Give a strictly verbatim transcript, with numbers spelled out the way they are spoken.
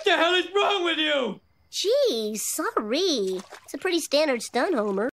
the hell is wrong with you? Gee, sorry. It's a pretty standard stunt, Homer.